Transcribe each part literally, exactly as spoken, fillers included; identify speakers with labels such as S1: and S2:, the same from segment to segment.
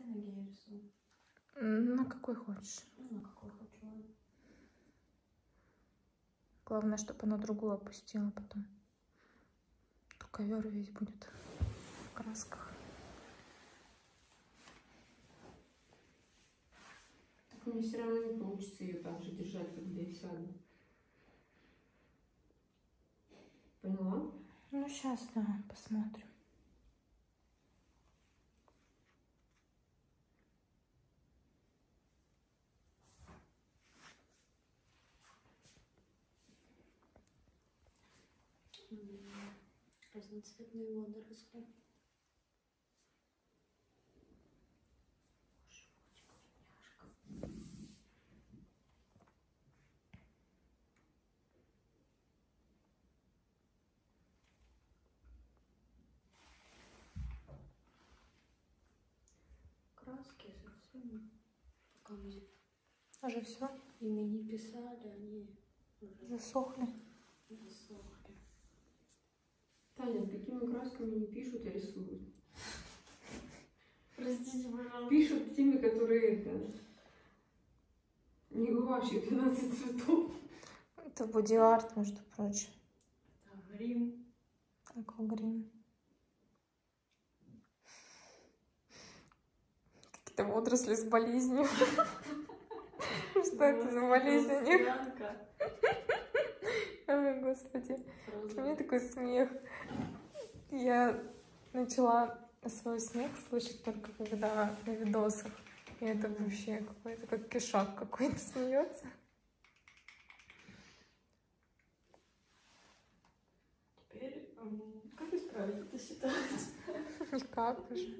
S1: ноге я рисую.
S2: На какой хочешь.
S1: Ну, на какой хочу.
S2: Главное, чтобы она другую опустила потом. То ковер весь будет в красках.
S3: Так мне все равно не получится ее так же держать, когда я сяду. Поняла?
S2: Ну, сейчас, да, посмотрим.
S1: Разноцветные водоросли. Краски совсем пока мы
S2: Уже все?
S1: ими не писали, они уже
S2: Засохли.
S1: засохли.
S3: Таня, такими красками не пишут, а рисуют.
S1: Простите, пожалуйста.
S3: Пишут теми, которые это... Не гуаши, двенадцать цветов.
S2: Это боди-арт, между прочим.
S1: Это грим.
S2: Аквагрим. Какие-то водоросли с болезнью. Что это за болезнь у них? Ой, господи. У меня такой смех. Я начала свой смех слышать только когда на видосах. И это вообще какой-то, как кишак какой-то смеется.
S1: Теперь как исправить эту ситуацию?
S2: Никак уже.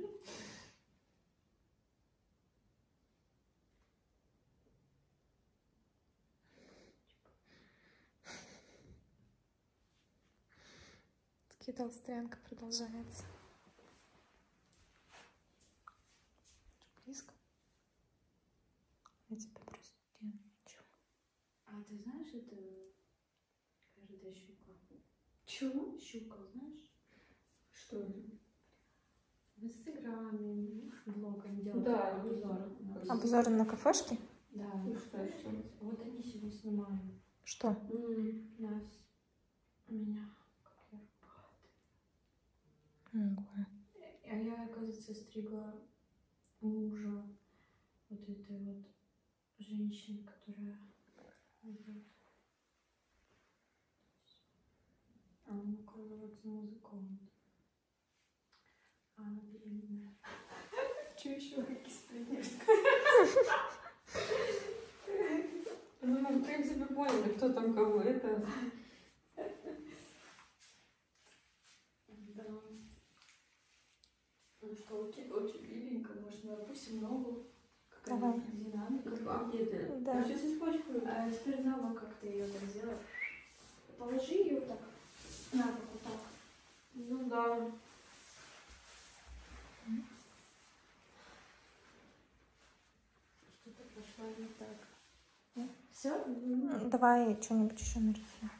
S2: Толстянка продолжается. Близко. Я тебя просто делаю ничего.
S1: А ты знаешь, это каждая щука?
S3: Чего?
S1: Щука, знаешь?
S3: Что это?
S1: В Инстаграме блог они делают
S3: Да,
S1: обзоры.
S2: Обзоры на кафешки?
S1: Да.
S3: И что еще?
S1: Вот они сегодня снимают.
S2: Что?
S3: М.
S1: Нас, меня.
S2: Ого.
S1: А я, оказывается, стригла мужа вот этой вот женщины, которая идет. А он укладывается музыком. А она беременная. Че еще какие сплетни рассказать?
S3: Ну, мы, в принципе, поняли, кто там кого. Это...
S1: Да. Ну что, очень, очень миленько, можно опустим ногу.
S2: Давай.
S1: Какая динамика.
S3: А где ты?
S2: Да.
S3: Я сейчас испачкаю.
S1: А теперь на бок, как ты ее так сделаешь. Положи ее так на бок, вот так.
S3: Ну да.
S1: Что-то пошло не так. Все?
S2: Давай что-нибудь еще нарисуем.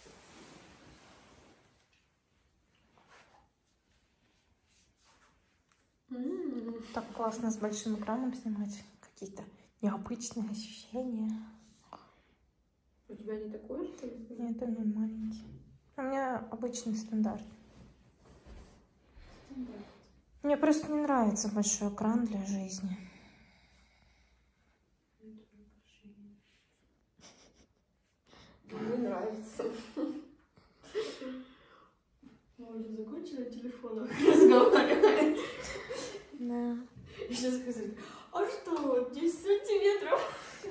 S3: М.
S2: Так классно с большим экраном снимать. Какие-то необычные ощущения.
S3: У тебя не такое, что ли?
S2: Нет, у меня маленький. У меня обычный стандарт.
S1: Стандарт.
S2: Мне просто не нравится большой экран для жизни.
S3: Мне нравится.
S1: Мы уже закончили в телефонах разговаривать.
S2: Да.
S1: И сейчас сказали, а что, десять сантиметров?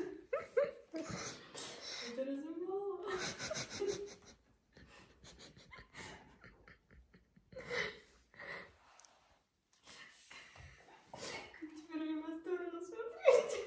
S1: Это разве мало? Теперь в его сторону смотреть.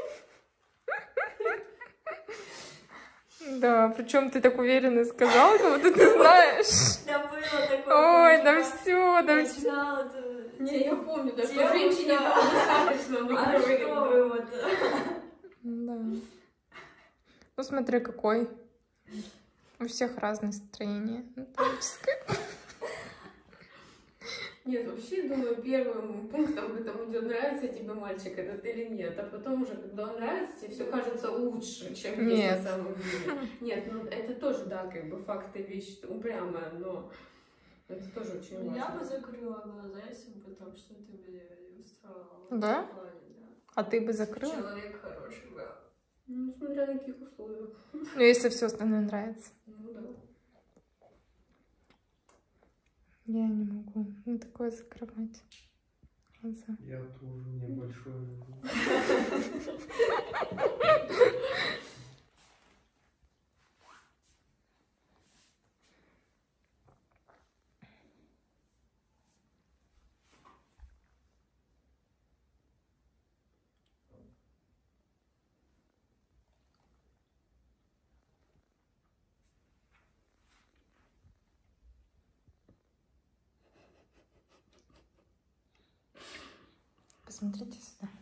S2: Да, причем ты так уверенно сказала, как будто ты знаешь.
S1: Да было такое.
S2: Ой, да все, да все.
S1: Начинала это...
S3: Не, я помню, да, что
S1: Девушка.
S3: женщине этого достаточно. Ну,
S1: А
S3: говорит,
S1: что
S3: да.
S1: вы вот...
S2: Да. Ну смотри, какой. У всех разное настроение. Творческое.
S3: Нет, вообще, думаю, первым пунктом к этому идет, нравится тебе мальчик этот или нет. А потом уже, когда он нравится, тебе все кажется лучше, чем есть
S2: Нет.
S3: на самом деле. Нет, ну это тоже, да, как бы факт и вещь упрямая, но это тоже очень важно.
S1: Я бы закрыла глаза, если бы там что-то меня не устроило.
S2: Да?
S1: В плане, да.
S2: А ты бы закрыла?
S1: Человек хороший был.
S3: Ну, смотря на каких условиях.
S2: Ну, если все остальное нравится.
S3: Ну да.
S2: Я не могу на такое закрывать глаза.
S4: Я тоже небольшой.
S2: Посмотрите сюда.